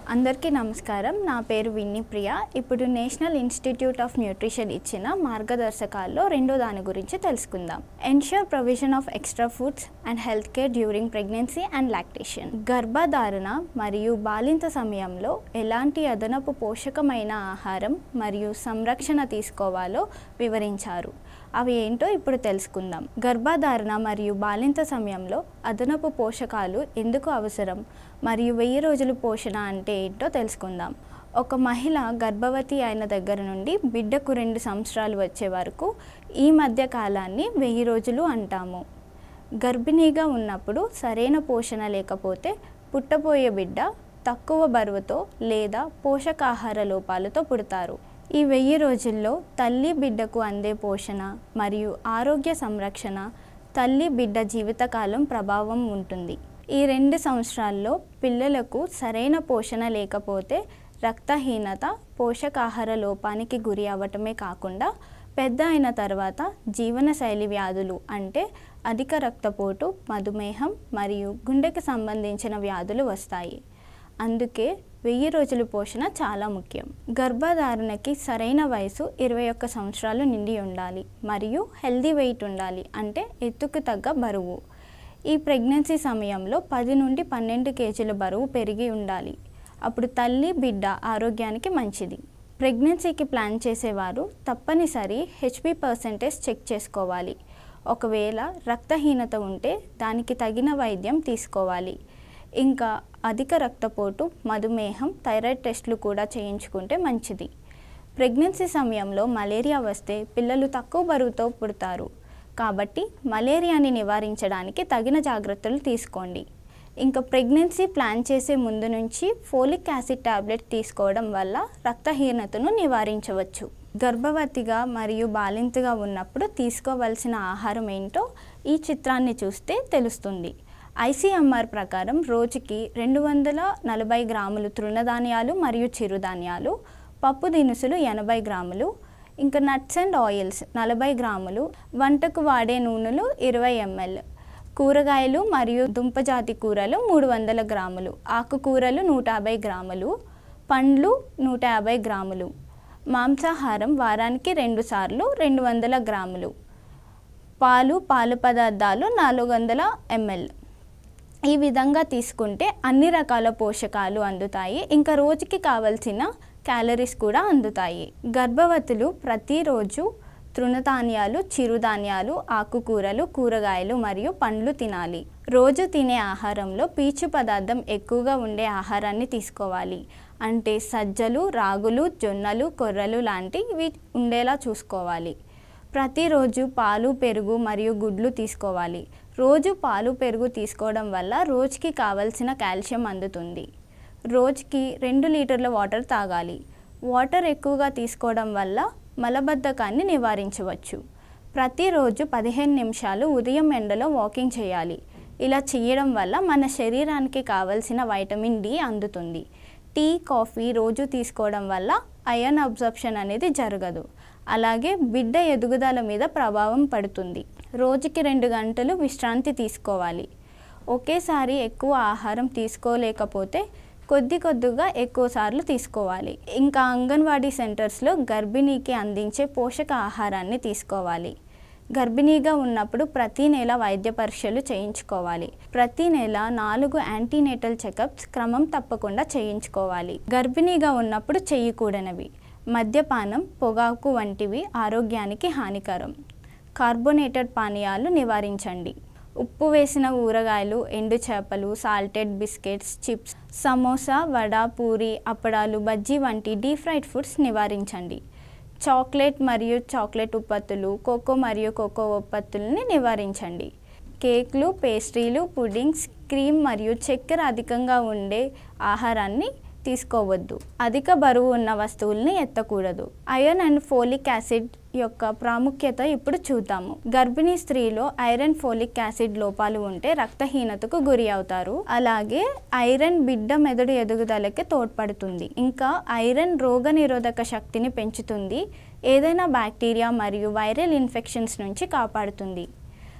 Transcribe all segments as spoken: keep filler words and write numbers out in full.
అందరికీ నమస్కారం. నా పేరు విన్ని ప్రియ. ఇప్పుడు నేషనల్ ఇన్స్టిట్యూట్ ఆఫ్ న్యూట్రిషన్ ఇచ్చిన మార్గదర్శకాల్లో రెండో దాని గురించి తెలుసుకుందాం. Ensure provision of extra foods and health care during pregnancy and lactation. గర్భధారణ మరియు బాలింత సమయంలో ఎలాంటి అదనపు పోషకమైన ఆహారం మరియు సంరక్షణ తీసుకోవాలో వివరించారు. అవి ఏంటో ఇప్పుడు తెలుసుకుందాం. గర్భధారణ మరియు బాలింత సమయంలో అదనపు పోషకాలు ఎందుకు అవసరం మరియు వెయ్యి రోజులు పోషణ అంటే ఏంటో తెలుసుకుందాం. ఒక మహిళ గర్భవతి అయిన దగ్గర నుండి బిడ్డకు రెండు సంవత్సరాలు వచ్చే వరకు ఈ మధ్య కాలాన్ని వెయ్యి రోజులు అంటాము. గర్భిణీగా ఉన్నప్పుడు సరైన పోషణ లేకపోతే పుట్టబోయే బిడ్డ తక్కువ బరువుతో లేదా పోషకాహార లోపాలతో పుడతారు. ఈ వెయ్యి రోజుల్లో తల్లి బిడ్డకు అందే పోషణ మరియు ఆరోగ్య సంరక్షణ తల్లి బిడ్డ జీవితకాలం ప్రభావం ఉంటుంది. ఈ రెండు సంవత్సరాల్లో పిల్లలకు సరైన పోషణ లేకపోతే రక్తహీనత, పోషకాహార లోపానికి గురి అవ్వటమే కాకుండా పెద్ద అయిన తర్వాత జీవనశైలి వ్యాధులు అంటే అధిక రక్తపోటు, మధుమేహం మరియు గుండెకు సంబంధించిన వ్యాధులు వస్తాయి. అందుకే వెయ్యి రోజుల పోషణ చాలా ముఖ్యం. గర్భధారణకి సరైన వయసు ఇరవై ఒక్క సంవత్సరాలు నిండి ఉండాలి మరియు హెల్దీ వెయిట్ ఉండాలి, అంటే ఎత్తుకు తగ్గ బరువు. ఈ ప్రెగ్నెన్సీ సమయంలో పది నుండి పన్నెండు కేజీల బరువు పెరిగి ఉండాలి. అప్పుడు తల్లి బిడ్డ ఆరోగ్యానికి మంచిది. ప్రెగ్నెన్సీకి ప్లాన్ చేసేవారు తప్పనిసరి హెచ్బి పర్సెంటేజ్ చెక్ చేసుకోవాలి. ఒకవేళ రక్తహీనత ఉంటే దానికి తగిన వైద్యం తీసుకోవాలి. ఇంకా అధిక రక్తపోటు, మధుమేహం, థైరాయిడ్ టెస్టులు కూడా చేయించుకుంటే మంచిది. ప్రెగ్నెన్సీ సమయంలో మలేరియా వస్తే పిల్లలు తక్కువ బరువుతో పుడతారు. కాబట్టి మలేరియాని నివారించడానికి తగిన జాగ్రత్తలు తీసుకోండి. ఇంకా ప్రెగ్నెన్సీ ప్లాన్ చేసే ముందు నుంచి ఫోలిక్ యాసిడ్ టాబ్లెట్ తీసుకోవడం వల్ల రక్తహీనతను నివారించవచ్చు. గర్భవతిగా మరియు బాలింతగా ఉన్నప్పుడు తీసుకోవాల్సిన ఆహారం ఏంటో ఈ చిత్రాన్ని చూస్తే తెలుస్తుంది. ఐసీఎంఆర్ ప్రకారం రోజుకి రెండు వందల నలభై గ్రాములు తృణధాన్యాలు మరియు చిరుధాన్యాలు, పప్పు దినుసులు ఎనభై గ్రాములు, ఇంకా నట్స్ అండ్ ఆయిల్స్ నలభై గ్రాములు, వంటకు వాడే నూనెలు ఇరవై ఎంఎల్, కూరగాయలు మరియు దుంపజాతి కూరలు మూడు వందల గ్రాములు, ఆకుకూరలు నూట యాభై గ్రాములు, పండ్లు నూట యాభై గ్రాములు, మాంసాహారం వారానికి రెండు సార్లు రెండు వందల గ్రాములు, పాలు పాలు పదార్థాలు నాలుగు వందల ఎంఎల్. ఈ విధంగా తీసుకుంటే అన్ని రకాల పోషకాలు అందుతాయి. ఇంకా రోజుకి కావలసిన క్యాలరీస్ కూడా అందుతాయి. గర్భవతులు ప్రతిరోజు తృణధాన్యాలు, చిరుధాన్యాలు, ఆకుకూరలు, కూరగాయలు మరియు పండ్లు తినాలి. రోజు తినే ఆహారంలో పీచు పదార్థం ఎక్కువగా ఉండే ఆహారాన్ని తీసుకోవాలి. అంటే సజ్జలు, రాగులు, జొన్నలు, కొర్రలు లాంటివి ఉండేలా చూసుకోవాలి. ప్రతిరోజు పాలు, పెరుగు మరియు గుడ్లు తీసుకోవాలి. రోజు పాలు, పెరుగు తీసుకోవడం వల్ల రోజుకి కావలసిన కాల్షియం అందుతుంది. రోజుకి రెండు లీటర్ల వాటర్ తాగాలి. వాటర్ ఎక్కువగా తీసుకోవడం వల్ల మలబద్ధకాన్ని నివారించవచ్చు. ప్రతిరోజు పదిహేను నిమిషాలు ఉదయం ఎండలో వాకింగ్ చేయాలి. ఇలా చేయడం వల్ల మన శరీరానికి కావలసిన వైటమిన్ డి అందుతుంది. టీ, కాఫీ రోజు తీసుకోవడం వల్ల ఐరన్ అబ్జర్ప్షన్ అనేది జరగదు. అలాగే బిడ్డ ఎదుగుదల మీద ప్రభావం పడుతుంది. రోజుకి రెండు గంటలు విశ్రాంతి తీసుకోవాలి. ఒకేసారి ఎక్కువ ఆహారం తీసుకోలేకపోతే కొద్ది కొద్దిగా ఎక్కువ సార్లు తీసుకోవాలి. ఇంకా అంగన్వాడీ సెంటర్స్లో గర్భిణీకి అందించే పోషక ఆహారాన్ని తీసుకోవాలి. గర్భిణీగా ఉన్నప్పుడు ప్రతి నెల వైద్య పరీక్షలు చేయించుకోవాలి. ప్రతి నెల నాలుగు యాంటీనేటల్ చెకప్స్ క్రమం తప్పకుండా చేయించుకోవాలి. గర్భిణీగా ఉన్నప్పుడు చేయకూడనివి: మద్యపానం, పొగాకు వంటివి ఆరోగ్యానికి హానికరం. కార్బోనేటెడ్ పానీయాలు నివారించండి. ఉప్పు వేసిన ఊరగాయలు, ఎండు చేపలు, salted biscuits, chips, samosa, vada, puri, అప్పడాలు, బజ్జీ వంటి డీప్ ఫ్రైడ్ ఫుడ్స్ నివారించండి. చాక్లెట్ మరియు చాక్లెట్ ఉత్పత్తులు, కోకో మరియు కోకో ఉత్పత్తులని నివారించండి. కేక్లు, పేస్ట్రీలు, పుడింగ్స్, క్రీమ్ మరియు చక్కెర అధికంగా ఉండే ఆహారాన్ని తీసుకోవద్దు. అధిక బరువు ఉన్న వస్తువుల్ని ఎత్తకూడదు. ఐరన్ అండ్ ఫోలిక్ యాసిడ్ యొక్క ప్రాముఖ్యత ఇప్పుడు చూద్దాము. గర్భిణీ స్త్రీలో ఐరన్, ఫోలిక్ యాసిడ్ లోపాలు ఉంటే రక్తహీనతకు గురి అవుతారు. అలాగే ఐరన్ బిడ్డ మెదడు ఎదుగుదలకి తోడ్పడుతుంది. ఇంకా ఐరన్ రోగ నిరోధక శక్తిని పెంచుతుంది. ఏదైనా బ్యాక్టీరియా మరియు వైరల్ ఇన్ఫెక్షన్స్ నుంచి కాపాడుతుంది.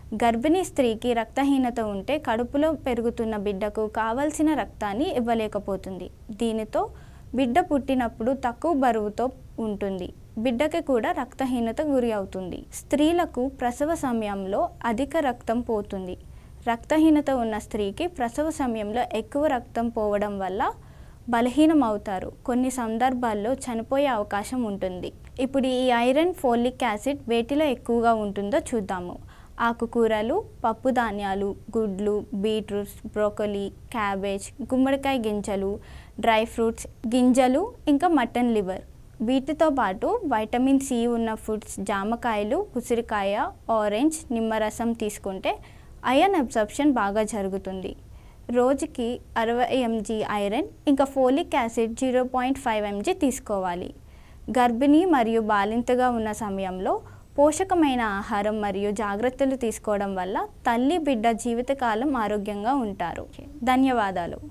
గర్భిణీ స్త్రీకి రక్తహీనత ఉంటే కడుపులో పెరుగుతున్న బిడ్డకు కావలసిన రక్తాన్ని ఇవ్వలేకపోతుంది. దీనితో బిడ్డ పుట్టినప్పుడు తక్కువ బరువుతో ఉంటుంది. బిడ్డకి కూడా రక్తహీనత గురి అవుతుంది. స్త్రీలకు ప్రసవ సమయంలో అధిక రక్తం పోతుంది. రక్తహీనత ఉన్న స్త్రీకి ప్రసవ సమయంలో ఎక్కువ రక్తం పోవడం వల్ల బలహీనం అవుతారు. కొన్ని సందర్భాల్లో చనిపోయే అవకాశం ఉంటుంది. ఇప్పుడు ఈ ఐరన్, ఫోలిక్ యాసిడ్ వేటిలో ఎక్కువగా ఉంటుందో చూద్దాము. ఆకుకూరలు, పప్పు ధాన్యాలు, గుడ్లు, బీట్రూట్స్, బ్రోకలీ, క్యాబేజ్, గుమ్మడికాయ గింజలు, డ్రై ఫ్రూట్స్ గింజలు, ఇంకా మటన్ లివర్. వీటితో పాటు వైటమిన్ సి ఉన్న ఫుడ్స్ జామకాయలు, ఉసిరికాయ, ఆరెంజ్, నిమ్మరసం తీసుకుంటే ఐరన్ అబ్జర్ప్షన్ బాగా జరుగుతుంది. రోజుకి అరవై ఎంజీ ఐరన్ ఇంకా folic acid zero point five MG తీసుకోవాలి. గర్భిణీ మరియు బాలింతగా ఉన్న సమయంలో పోషకమైన ఆహారం మరియు జాగ్రత్తలు తీసుకోవడం వల్ల తల్లి, బిడ్డ జీవితకాలం ఆరోగ్యంగా ఉంటారు. ధన్యవాదాలు.